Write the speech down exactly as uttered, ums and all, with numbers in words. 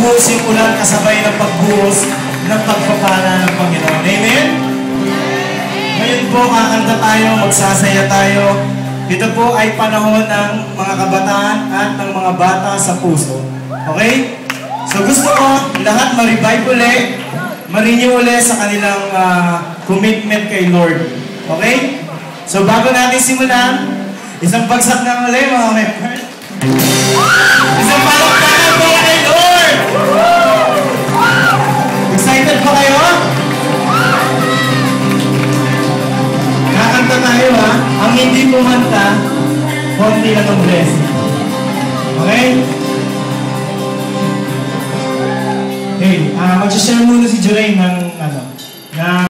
bumuhos yung ulan kasabay ng pagbuhos ng pagpapala ng Panginoon. Amen? Ngayon po, kakanta tayo, magsasaya tayo. Ito po ay panahon ng mga kabataan at ng mga bata sa puso. Okay? So gusto ko lahat ma-revive uli, ma-renew uli sa kanilang uh, commitment kay Lord. Okay? So bago natin simulan, isang bagsak na uli mga members. Isang palakpakan po kay Lord! Excited pa kayo? Kakanta tayo ha. Ang hindi kumanta, konti lang ang blessing. Okay? Hey, uh, mag-share muna si Jurain ng ano, na